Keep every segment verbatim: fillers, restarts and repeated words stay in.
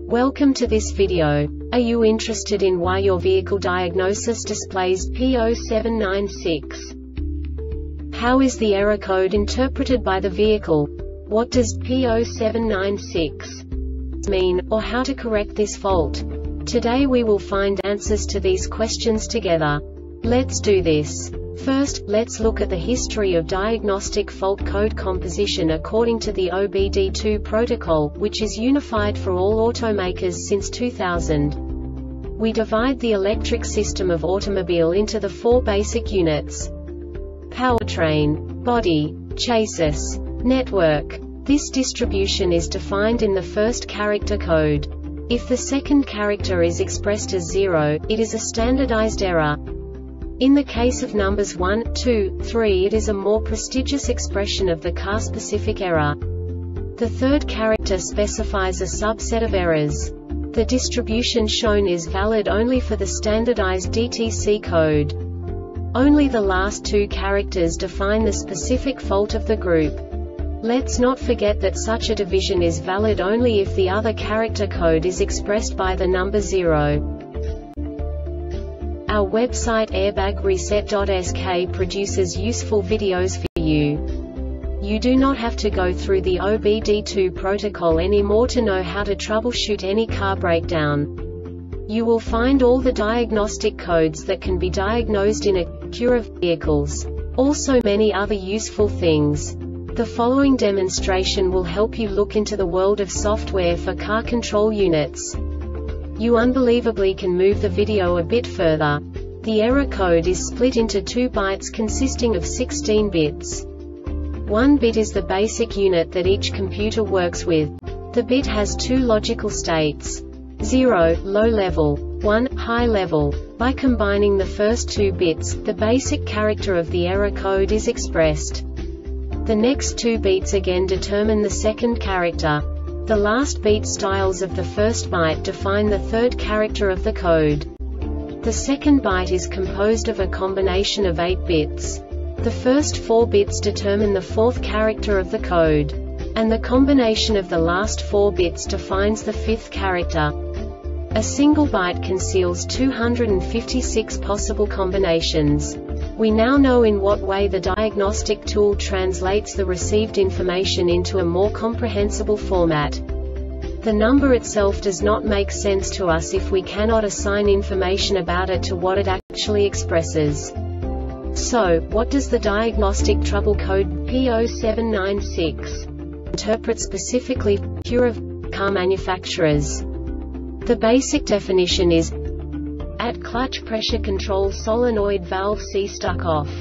Welcome to this video. Are you interested in why your vehicle diagnosis displays P zero seven nine six? How is the error code interpreted by the vehicle? What does P zero seven nine six mean, or how to correct this fault? Today we will find answers to these questions together. Let's do this. First, let's look at the history of diagnostic fault code composition according to the O B D two protocol, which is unified for all automakers since two thousand. We divide the electric system of automobile into the four basic units: powertrain, body, chassis, network. This distribution is defined in the first character code. If the second character is expressed as zero, it is a standardized error. In the case of numbers one, two, three, it is a more prestigious expression of the car-specific error. The third character specifies a subset of errors. The distribution shown is valid only for the standardized D T C code. Only the last two characters define the specific fault of the group. Let's not forget that such a division is valid only if the other character code is expressed by the number zero. Our website airbag reset dot S K produces useful videos for you. You do not have to go through the O B D two protocol anymore to know how to troubleshoot any car breakdown. You will find all the diagnostic codes that can be diagnosed in Acura vehicles. Also many other useful things. The following demonstration will help you look into the world of software for car control units. You unbelievably can move the video a bit further. The error code is split into two bytes consisting of sixteen bits. One bit is the basic unit that each computer works with. The bit has two logical states: zero, low level, one, high level. By combining the first two bits, the basic character of the error code is expressed. The next two beats again determine the second character. The last beat styles of the first byte define the third character of the code. The second byte is composed of a combination of eight bits. The first four bits determine the fourth character of the code. And the combination of the last four bits defines the fifth character. A single byte conceals two hundred fifty-six possible combinations. We now know in what way the diagnostic tool translates the received information into a more comprehensible format. The number itself does not make sense to us if we cannot assign information about it to what it actually expresses. So, what does the diagnostic trouble code P zero seven nine six interpret specifically for Acura car manufacturers? The basic definition is at clutch pressure control solenoid valve C stuck off.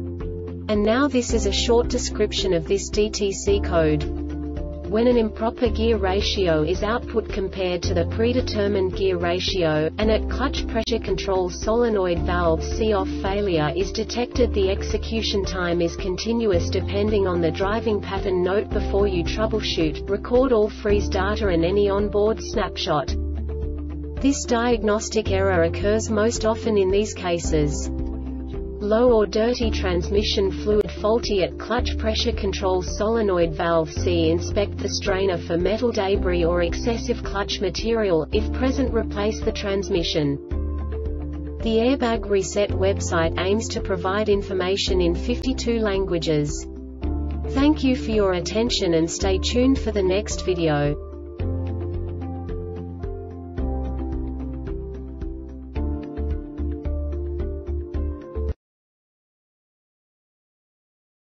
And now this is a short description of this D T C code. When an improper gear ratio is output compared to the predetermined gear ratio, and at clutch pressure control solenoid valve C off failure is detected, the execution time is continuous depending on the driving pattern. Note before you troubleshoot, record all freeze data and any onboard snapshot. This diagnostic error occurs most often in these cases: low or dirty transmission fluid, faulty at clutch pressure control solenoid valve C. Inspect the strainer for metal debris or excessive clutch material. If present, replace the transmission. The Airbag Reset website aims to provide information in fifty-two languages. Thank you for your attention and stay tuned for the next video.